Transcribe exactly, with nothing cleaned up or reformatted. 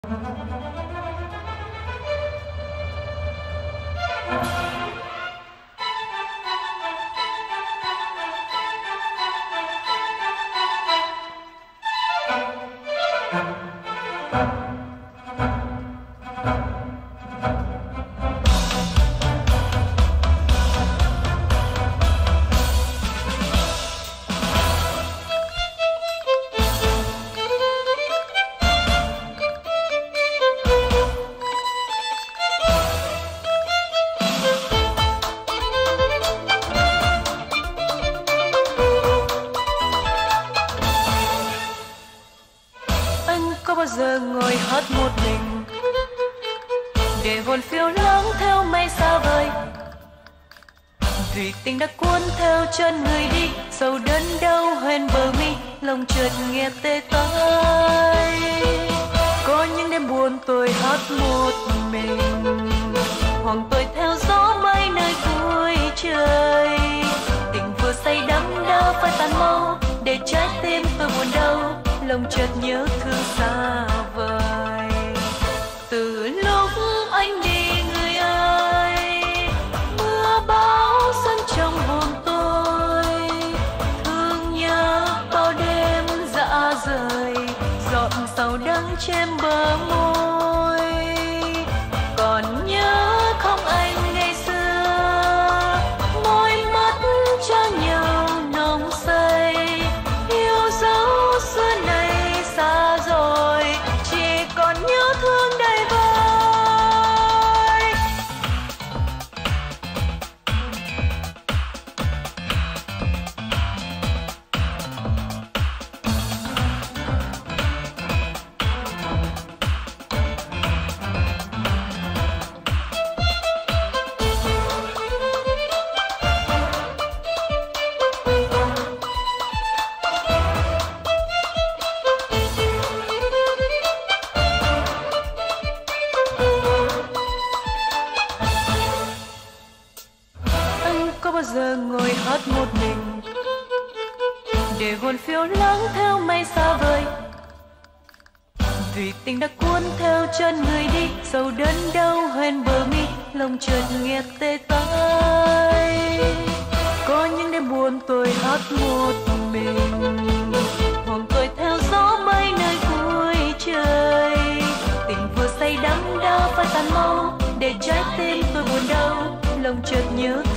Có bao giờ ngồi hát một mình để hồn phiêu lãng theo mây xa vời, vì tình đã cuốn theo chân người đi, sầu đớn đau hoen bờ mi, lòng chợt nghe tê tái. Có những đêm buồn tôi hát một mình, hoặc tôi theo gió bay nơi cuối trời. Tình vừa say đắm đã phai tàn mau, để trái tim tôi buồn đau, lòng chợt nhớ thương xa vời. Từ lúc anh đi người ơi, mưa bão dâng trong hồn tôi, thương nhớ bao đêm dã rời, giọt sầu đắng trên bờ môi. Còn nhớ không anh ngày xưa, môi mắt cho nhau nồng say, yêu dấu xưa nay xa rồi, chỉ còn nhớ thương đầy vơi. Có bao giờ ngồi hát một mình để hồn phiêu lãng theo mây xa vời, vì tình đã cuốn theo chân người đi, sầu đớn đau hoen bờ mi, lòng chợt nghe tê tái. Có những đêm buồn tôi hát một mình, hoặc tôi theo gió bay nơi cuối trời. Tình vừa say đắm đã phai tàn mau, để trái tim tôi buồn đau, lòng chợt nhớ